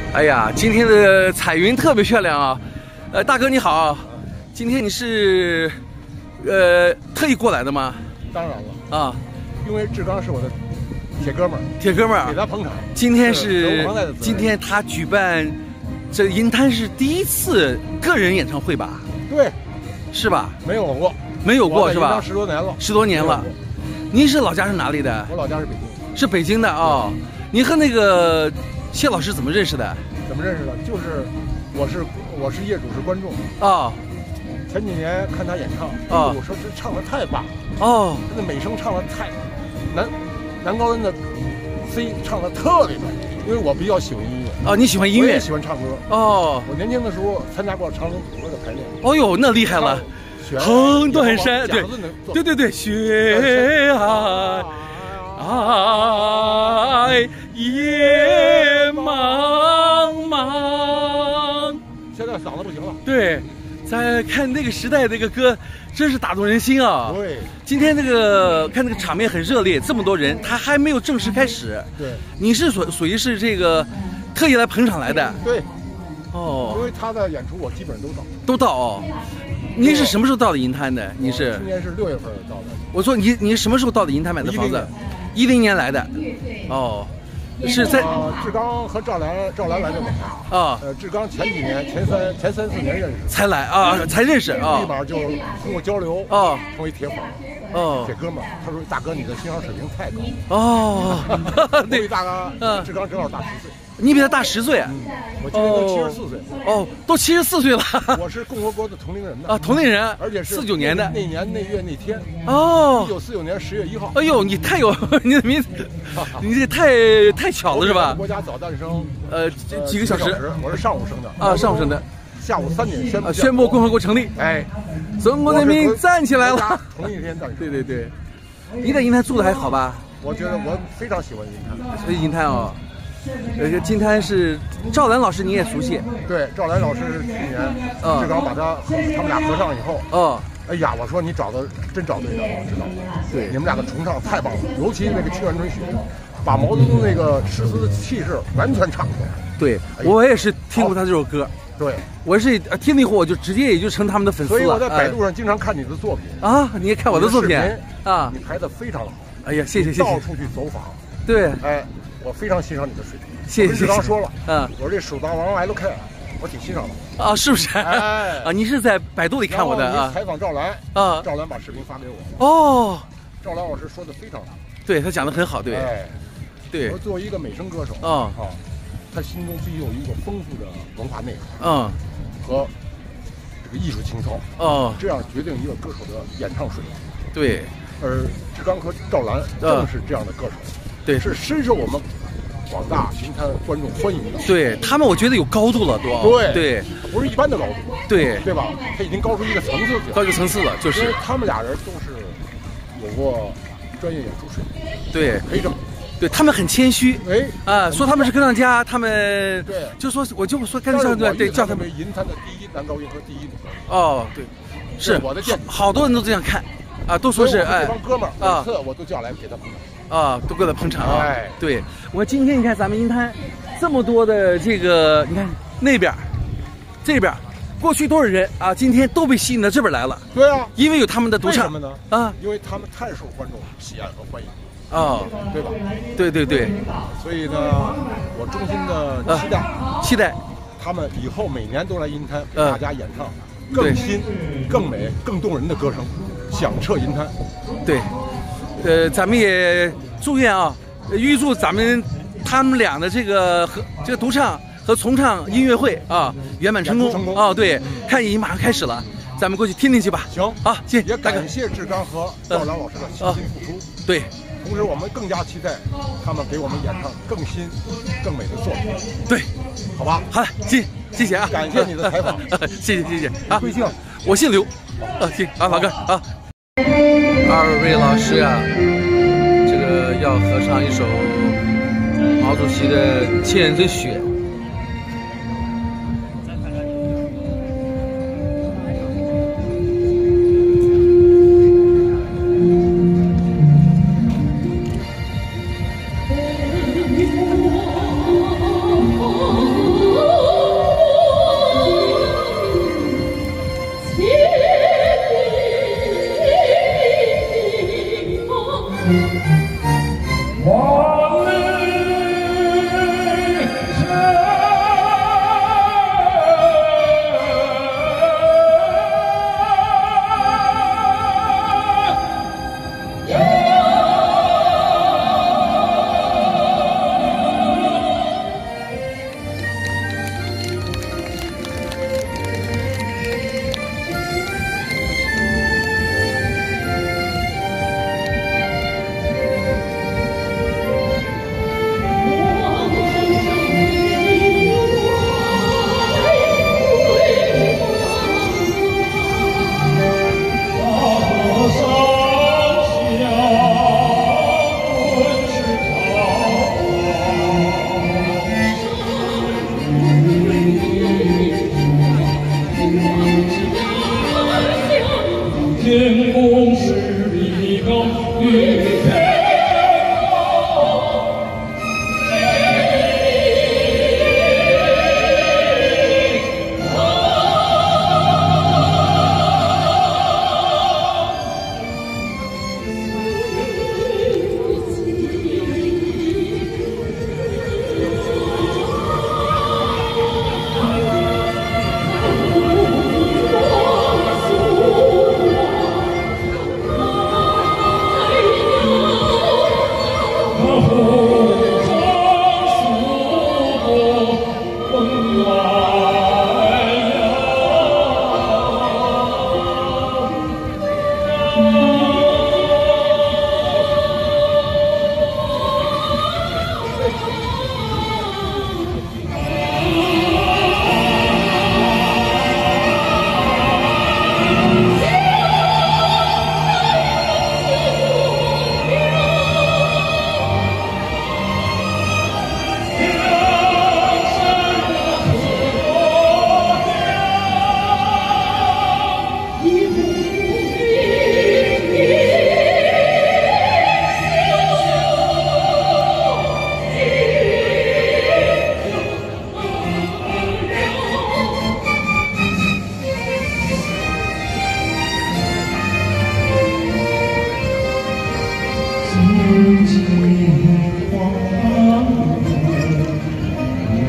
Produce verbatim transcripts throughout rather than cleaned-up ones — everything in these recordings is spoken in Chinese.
哎呀，今天的彩云特别漂亮啊！呃，大哥你好，今天你是呃特意过来的吗？ 当然了啊， 因为志刚是我的铁哥们儿， 铁哥们儿， 给他捧场。 今天是今天他举办这银滩是第一次个人演唱会吧？ 对， 是吧？ 没有过， 没有过是吧？ 十多年了， 十多年了。您是老家是哪里的？ 我老家是北京， 是北京的哦。您和那个谢老师怎么认识的？ 怎么认识的？就是我是我是业主是观众哦。 前几年看他演唱， 哦， 我说这唱的太棒哦， 他的美声唱的太男男高音的 C 唱的特别棒，因为我比较喜欢音乐哦，你喜欢音乐， 我也喜欢唱歌哦。 我年轻的时候参加过长隆组合的排练。 哦呦，那厉害了！横断山，对对对对，雪皑皑，野茫茫。 现在嗓子不行了。 对，咱看那个时代那个歌，真是打动人心啊！ 对， 今天那个看那个场面很热烈，这么多人，他还没有正式开始。 对， 你是属属于是这个特意来捧场来的。 对， 哦， 因为他的演出我基本上都到。 都到哦。您是什么时候到的银滩的？你是？ 今年是六月份到的。 我说你你什么时候到的银滩买的房子？一零年来的。哦。是在呃，志刚和赵兰，赵兰来的晚啊。 呃，志刚前几年、前三、前三四年认识， 才来啊，才认识啊， 立马就通过交流啊， 成为铁粉， 哦， 铁哥们儿。他说：“大哥，你的欣赏水平太高。” 哦， 对，大哥，嗯，志刚正好大十岁， 你比他大十岁， 嗯，我今年都七十四岁， 哦，都七十四岁了。 我是共和国的同龄人呢， 啊，同龄人， 而且是四九年的， 那年那月那天， 哦， 一九四九年十月一号。 哎呦，你太有你的名字，你这太太巧了是吧？ 国家早诞生， 呃，几个小时， 我是上午生的啊，上午生的， 下午三点宣布宣布共和国成立， 哎， 中国人民站起来了。 同一天诞生。 对对对，你在银滩住的还好吧？ 我觉得我非常喜欢银滩。 所以银滩哦，呃，金滩是赵兰老师，你也熟悉？ 对，赵兰老师是去年志刚把他他们俩合唱以后， 哦， 哎呀，我说你找的真找对了，我知道。 对， 你们俩的重唱太棒了，尤其那个《沁园春雪》，把毛泽东那个诗词的气势完全唱出来。 对，我也是听过他这首歌。 对， 我是听了以后，我就直接也就成他们的粉丝了。 所以我在百度上经常看你的作品啊，你也看我的作品啊， 你拍的非常好。 哎呀，谢谢谢谢。 到处去走访， 对， 哎，我非常欣赏你的水平。 谢谢。 志刚说了， 嗯， 我说这蜀大王 L K， 我挺欣赏的啊，是不是？ 哎， 啊，你是在百度里看我的啊？ 采访赵兰啊， 赵兰把视频发给我。 哦， 赵兰老师说的非常好， 对他讲的很好，对， 哎， 对。 我作为一个美声歌手， 啊， 啊，他心中必须有一个丰富的文化内涵， 嗯， 和这个艺术情操， 哦， 这样决定一个歌手的演唱水平。 对， 而志刚和赵兰正是这样的歌手， 对， 是深受我们广大银滩观众欢迎的。 对他们，我觉得有高度了，都对对， 不是一般的高度， 对对吧？他已经高出一个层次去， 高一个层次了，就是。 他们俩人都是有过专业演出水平， 对， 可以这么。 对他们很谦虚， 哎啊，说他们是歌唱家，他们对， 就说我就说跟上对对叫他们银滩的第一男高音和第一女高音。 哦，对，是我的见好多人都这样看，啊，都说是哎， 这帮哥们儿啊， 每次我都叫来给他捧场，啊，都过来捧场啊。 哎， 对我今天你看咱们银滩这么多的这个，你看那边，这边。过去多少人啊？今天都被吸引到这边来了。 对啊， 因为有他们的独唱。 为什么呢？ 啊， 因为他们太受观众喜爱和欢迎。 哦， 对吧？ 对对对。 所以呢，我衷心的期待， 啊、期待他们以后每年都来银滩给大家演唱更新、更美、更动人的歌声，响彻银滩。 对，呃，咱们也祝愿啊，预祝咱们他们俩的这个和这个独唱。和重唱音乐会啊，圆满成功成功啊！对，看已经马上开始了，咱们过去听听去吧。 行， 好，谢谢。 也感谢志刚和赵兰老师的辛勤付出。 对， 同时我们更加期待他们给我们演唱更新、更美的作品。 对， 好吧。 好，谢谢谢啊， 感谢你的采访， 谢谢谢谢啊。 贵姓？ 我姓刘。啊，行啊，老哥啊。二位老师呀，这个要合唱一首毛主席的《沁园春雪》。 Oh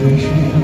是